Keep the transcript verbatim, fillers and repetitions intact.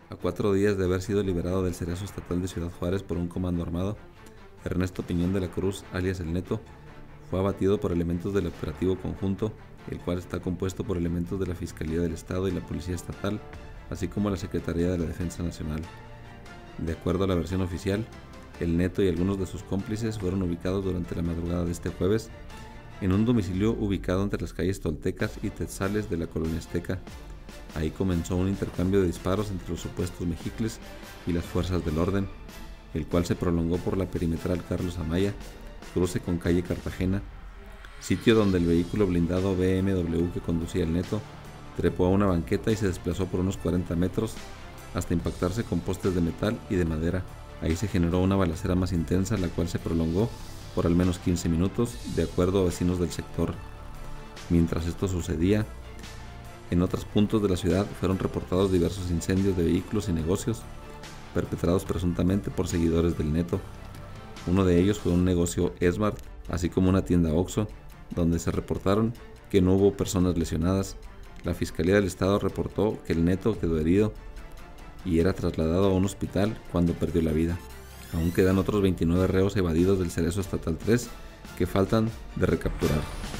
A cuatro días de haber sido liberado del Cerezo Estatal de Ciudad Juárez por un comando armado, Ernesto Piñón de la Cruz, alias El Neto, fue abatido por elementos del operativo conjunto, el cual está compuesto por elementos de la Fiscalía del Estado y la Policía Estatal, así como la Secretaría de la Defensa Nacional. De acuerdo a la versión oficial, El Neto y algunos de sus cómplices fueron ubicados durante la madrugada de este jueves en un domicilio ubicado entre las calles Toltecas y Tetzales de la colonia Azteca. Ahí comenzó un intercambio de disparos entre los supuestos mexicles y las fuerzas del orden, el cual se prolongó por la perimetral Carlos Amaya, cruce con calle Cartagena, sitio donde el vehículo blindado B M W que conducía El Neto trepó a una banqueta y se desplazó por unos cuarenta metros hasta impactarse con postes de metal y de madera. Ahí se generó una balacera más intensa, la cual se prolongó por al menos quince minutos, de acuerdo a vecinos del sector. Mientras esto sucedía, en otros puntos de la ciudad fueron reportados diversos incendios de vehículos y negocios, perpetrados presuntamente por seguidores del Neto. Uno de ellos fue un negocio Esmart, así como una tienda Oxxo, donde se reportaron que no hubo personas lesionadas. La Fiscalía del Estado reportó que el Neto quedó herido y era trasladado a un hospital cuando perdió la vida. Aún quedan otros veintinueve reos evadidos del Cerezo Estatal tres que faltan de recapturar.